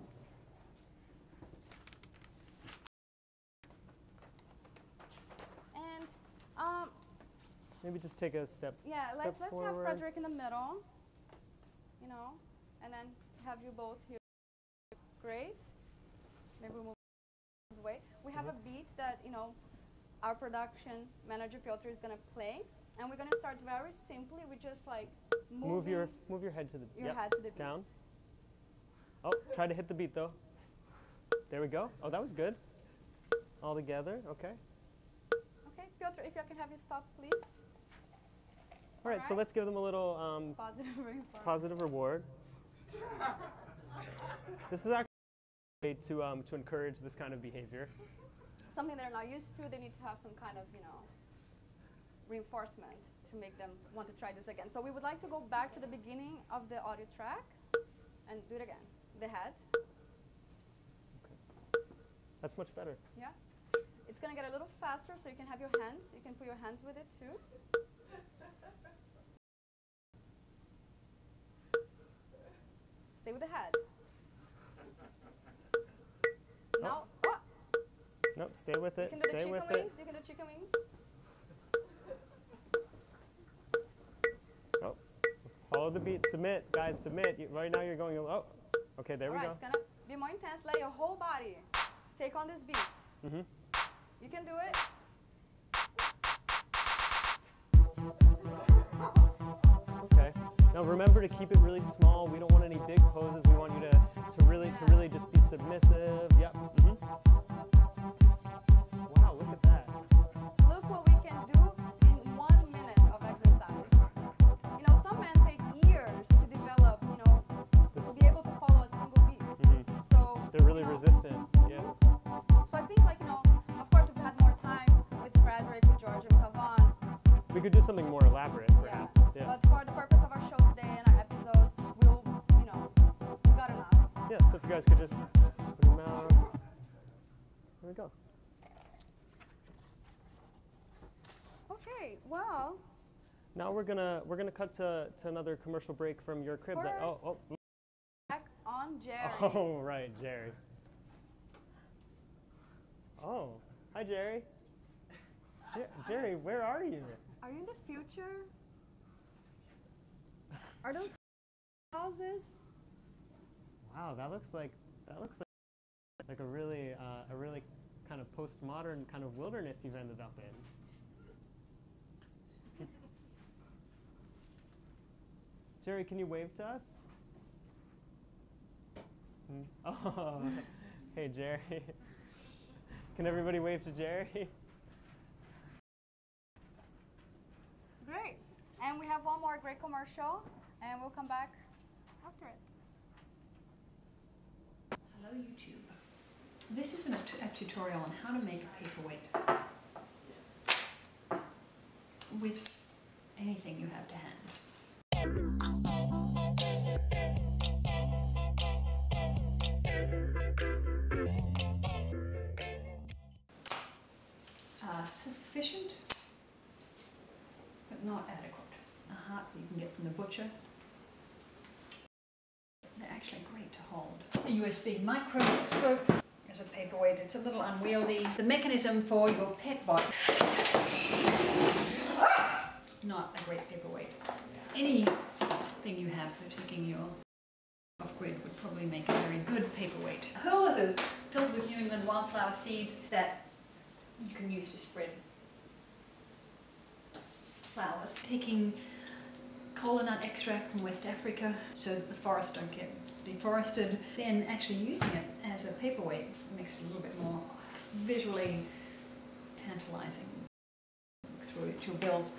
B: And, um,
C: Maybe just take a step.
B: yeah,
C: step
B: like, let's have
C: forward.
B: Frederick in the middle, you know, and then have you both here. Great. Maybe we'll move away. We have
C: Mhm.
B: a beat that, you know, our production manager Piotr is going to play, and we're going to start very simply with just like moving
C: Move your move your head to the
B: your
C: yep,
B: head to the beat.
C: down. Oh, try to hit the beat though. There we go. Oh, that was good. All together. Okay.
B: Okay, Piotr, if I can have you stop, please.
C: All right. So
B: Alright.
C: let's give them a little um,
B: Positive reinforcement.
C: positive reward. This is actually a way to um, to encourage this kind of behavior.
B: Something they're not used to, they need to have some kind of, you know, reinforcement to make them want to try this again. So we would like to go back to the beginning of the audio track and do it again. The heads.
C: That's much better.
B: Yeah. It's going to get a little faster, so you can have your hands. You can put your hands with it too. stay with the head. Now, oh.
C: Nope, stay with it,
B: You can do the
C: stay
B: chicken
C: with
B: wings.
C: it.
B: You can do chicken wings.
C: Oh, follow the beat, submit, guys, submit. You, right now you're going, oh, okay, there
B: All
C: we
B: right,
C: go.
B: it's gonna be more intense. Let your whole body take on this beat.
C: Mm-hmm.
B: You can do it.
C: Okay. Now remember to keep it really small. We don't want any big poses. We want you to, to really to really just be submissive. Yep. Mm-hmm. Wow, look at that.
B: Look what we can do in one minute of exercise. You know, some men take years to develop, you know, to be able to follow a single beat.
C: Mm-hmm.
B: So
C: They're really
B: you know,
C: resistant. Yeah.
B: So I think, like, you know, of course, if we had more time with Frederick, with George, and Kavan,
C: We could do something more elaborate, perhaps.
B: yeah.
C: Yeah.
B: But for the purpose of our show today and our episode, we'll, you know, we got enough.
C: Yeah. So if you guys could just put them out. There we go.
B: Okay. Well.
C: Now we're gonna we're gonna cut to, to another commercial break from your cribs. I- oh oh.
B: Back on Jerry.
C: Oh right, Jerry. Oh, hi Jerry. Jer Jerry, where are you?
B: Are you in the future? Are those houses?
C: Wow, that looks like that looks like like a really uh, a really kind of postmodern kind of wilderness you've ended up in. Jerry, can you wave to us? Hmm? Oh, hey Jerry. Can everybody wave to Jerry?
B: Great. And we have one more great commercial, and we'll come back after it.
I: Hello YouTube. This is a, a tutorial on how to make a paperweight with anything you have to hand. Uh, sufficient, but not adequate. A heart you can get from the butcher. They're actually great to hold. A U S B microscope as a paperweight. It's a little unwieldy. The mechanism for your pet bot. Not a great paperweight. Anything you have for taking your off-grid would probably make a very good paperweight. A hula hoop filled with New England wildflower seeds that you can use to spread flowers. Taking kola nut extract from West Africa so the forests don't get deforested, then actually using it as a paperweight makes it a little bit more visually tantalizing. Look through it, your bills.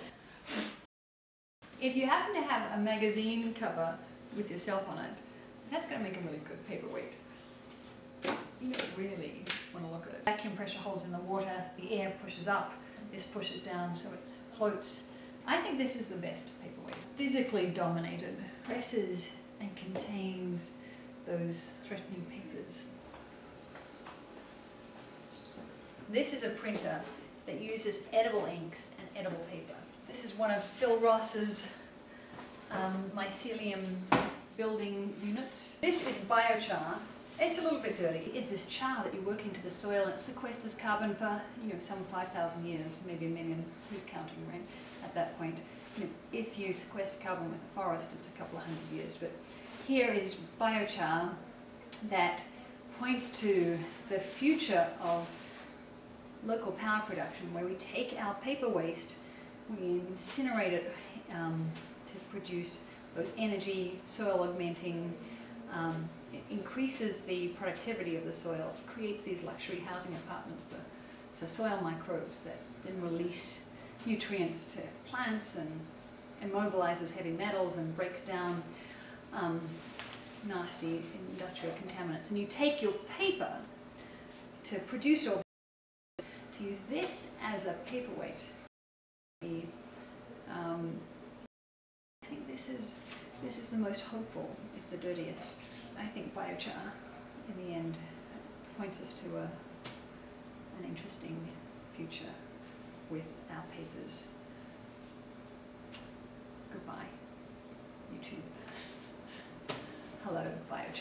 I: If you happen to have a magazine cover with yourself on it, that's going to make a really good paperweight. You don't really want to look at it. Vacuum pressure holds in the water, the air pushes up, this pushes down so it floats. I think this is the best paperweight. Physically dominated, presses and contains those threatening papers. This is a printer that uses edible inks and edible paper. This is one of Phil Ross's um, mycelium building units. This is biochar. It's a little bit dirty. It's this char that you work into the soil and it sequesters carbon for, you know, some five thousand years, maybe a million, who's counting, right, at that point. You know, if you sequester carbon with a forest, it's a couple of hundred years. But here is biochar that points to the future of local power production, where we take our paper waste, we incinerate it um, to produce both energy, soil augmenting. Um, it increases the productivity of the soil, it creates these luxury housing apartments for, for soil microbes that then release nutrients to plants and immobilizes heavy metals and breaks down um, nasty industrial contaminants. And you take your paper to produce your to use this as a paperweight. Um, I think this is this is the most hopeful, if the dirtiest. I think biochar, in the end, points us to a, an interesting future with our papers. Goodbye, YouTube. Hello, biochar.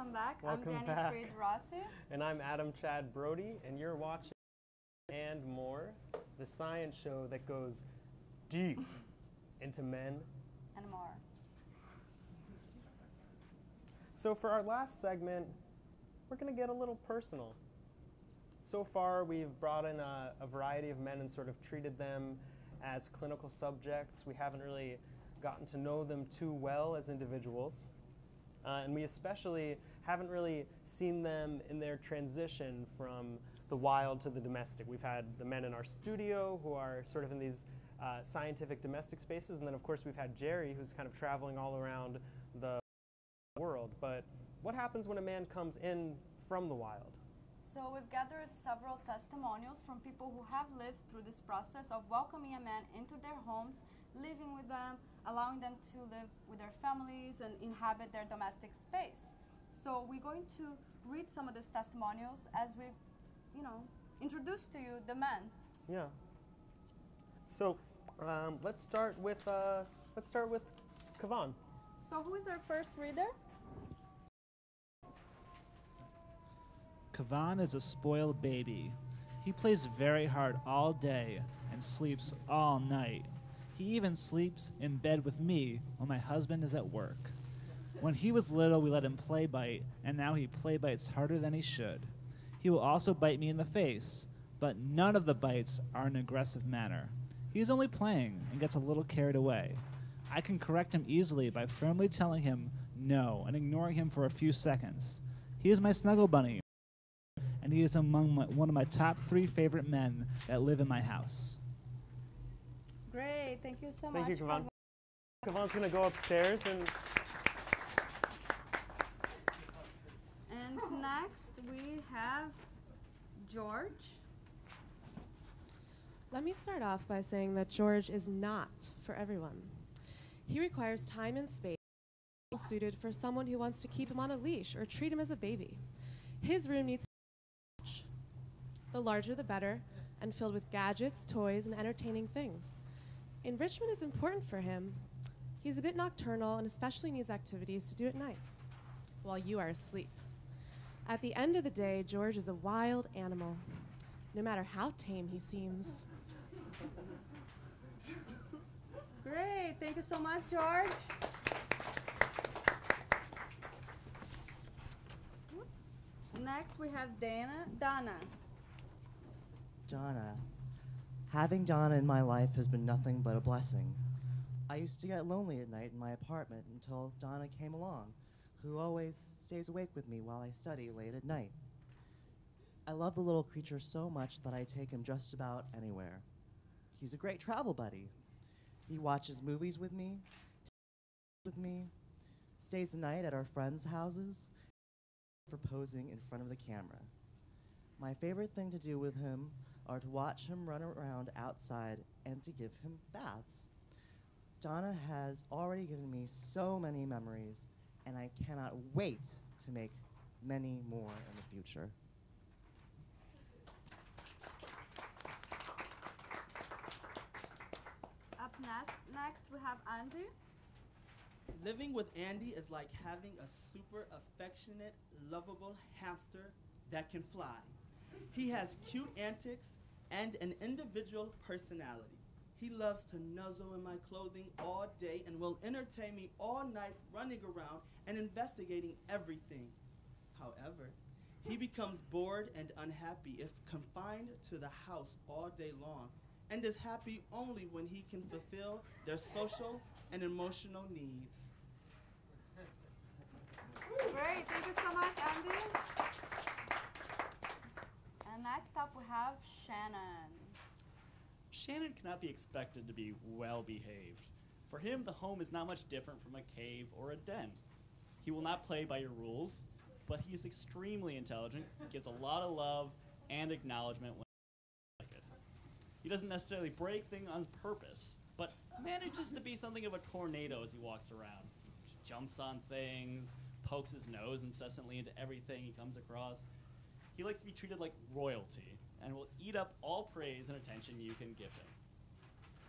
B: welcome back.
C: Welcome
B: I'm Danny
C: back.
B: Fried Rossi.
C: And I'm Adam Chad Brody, and you're watching And More, the science show that goes deep into men
B: And more.
C: So for our last segment, we're going to get a little personal. So far, we've brought in a, a variety of men and sort of treated them as clinical subjects. We haven't really gotten to know them too well as individuals. Uh, and we especially haven't really seen them in their transition from the wild to the domestic. We've had the men in our studio who are sort of in these uh, scientific domestic spaces. And then, of course, we've had Jerry, who's kind of traveling all around the world. But what happens when a man comes in from the wild?
B: So we've gathered several testimonials from people who have lived through this process of welcoming a man into their homes, living with them, allowing them to live with their families and inhabit their domestic space. So we're going to read some of these testimonials as we, you know, introduce to you the men.
C: Yeah. So um, let's start with uh, let's start with Kavan.
B: So who is our first reader?
J: Kavan is a spoiled baby. He plays very hard all day and sleeps all night. He even sleeps in bed with me when my husband is at work. When he was little, we let him play bite, and now he play bites harder than he should. He will also bite me in the face, but none of the bites are in an aggressive manner. He is only playing and gets a little carried away. I can correct him easily by firmly telling him no and ignoring him for a few seconds. He is my snuggle bunny, and he is among my, one of my top three favorite men that live in my house.
B: Great, thank you so
C: Thank
B: much.
C: you, Kavan. Kavan's going to go upstairs and...
B: And next we have George.
K: Let me start off by saying that George is not for everyone. He requires time and space suited for someone who wants to keep him on a leash or treat him as a baby. His room needs the larger the better, and filled with gadgets, toys, and entertaining things. Enrichment is important for him. He's a bit nocturnal and especially needs activities to do at night while you are asleep. At the end of the day, George is a wild animal, no matter how tame he seems.
B: Great, thank you so much, George. Oops. Next we have Dana, Donna.
L: Donna. Having Donna in my life has been nothing but a blessing. I used to get lonely at night in my apartment until Donna came along, who always stays awake with me while I study late at night. I love the little creature so much that I take him just about anywhere. He's a great travel buddy. He watches movies with me, with me, stays the night at our friends' houses, for posing in front of the camera. My favorite thing to do with him are to watch him run around outside and to give him baths. Donna has already given me so many memories, and I cannot wait to make many more in the future.
B: Up next, next we have Andy.
M: Living with Andy is like having a super affectionate, lovable hamster that can fly. He has cute antics and an individual personality. He loves to nuzzle in my clothing all day and will entertain me all night running around and investigating everything. However, he becomes bored and unhappy if confined to the house all day long and is happy only when he can fulfill their social and emotional needs.
B: Great, thank you so much, Andy. And next up we have Shannon.
N: Shannon cannot be expected to be well behaved. For him, the home is not much different from a cave or a den. He will not play by your rules, but he is extremely intelligent, gives a lot of love and acknowledgement when he like it. He doesn't necessarily break things on purpose, but manages to be something of a tornado as he walks around. Just jumps on things, pokes his nose incessantly into everything he comes across. He likes to be treated like royalty and will eat up all praise and attention you can give him.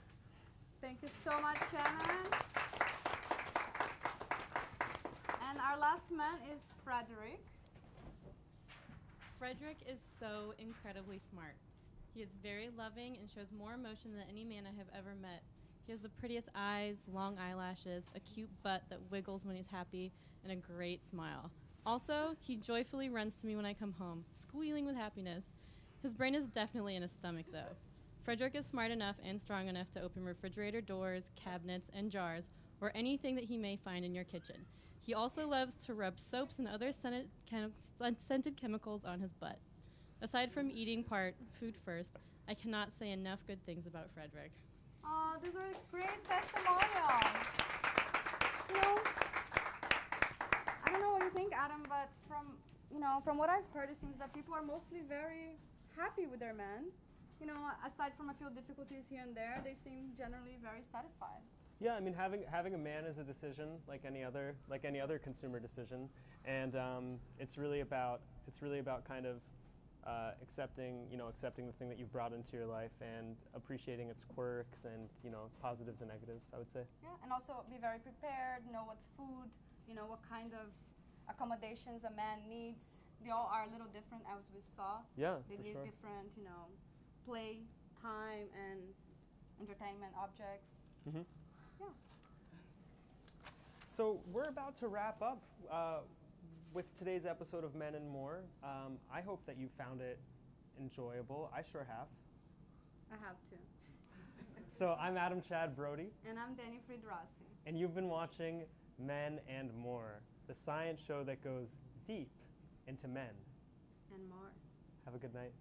B: Thank you so much, Shannon. And our our last man is Frederick.
O: Frederick is so incredibly smart. He is very loving and shows more emotion than any man I have ever met. He has the prettiest eyes, long eyelashes, a cute butt that wiggles when he's happy, and a great smile. Also, he joyfully runs to me when I come home, squealing with happiness. His brain is definitely in his stomach, though. Frederick is smart enough and strong enough to open refrigerator doors, cabinets, and jars, or anything that he may find in your kitchen. He also loves to rub soaps and other scented, chem scented chemicals on his butt. Aside from eating part, food first, I cannot say enough good things about Frederick.
B: Oh, these are great testimonials. You know, I don't know what you think, Adam, but from, you know, from what I've heard, it seems that people are mostly very happy with their men. You know, aside from a few difficulties here and there, they seem generally very satisfied.
C: Yeah, I mean, having having a man is a decision like any other like any other consumer decision, and um, it's really about it's really about kind of uh, accepting you know accepting the thing that you've brought into your life and appreciating its quirks and you know positives and negatives, I would say.
B: Yeah, and also be very prepared. Know what food, you know, what kind of accommodations a man needs. They all are a little different, as we saw.
C: Yeah,
B: they
C: for
B: need
C: sure.
B: different, you know, play time and entertainment objects.
C: Mm-hmm.
B: Yeah.
C: So we're about to wrap up uh, with today's episode of Men and More. Um, I hope that you found it enjoyable. I sure have.
B: I have to.
C: So I'm Adam Chad Brody.
B: And I'm Danny Fried Rossi.
C: And you've been watching Men and More, the science show that goes deep into men.
B: And more.
C: Have a good night.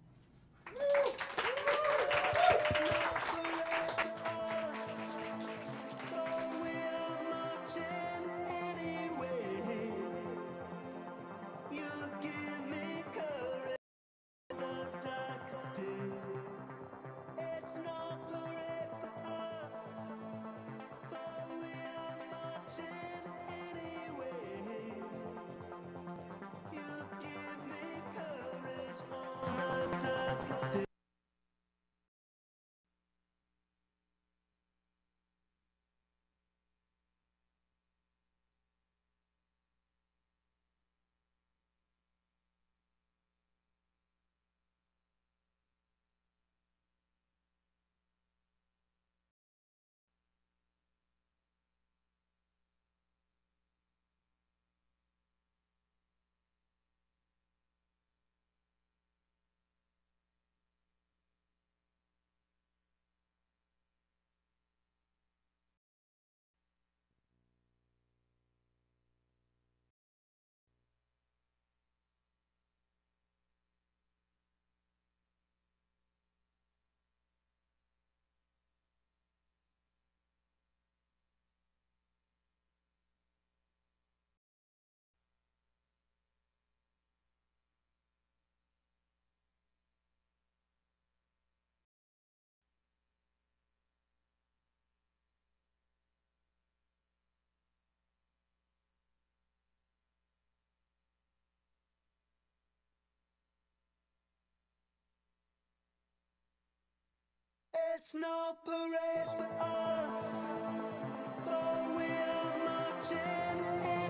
P: It's no parade for us, but we are marching in.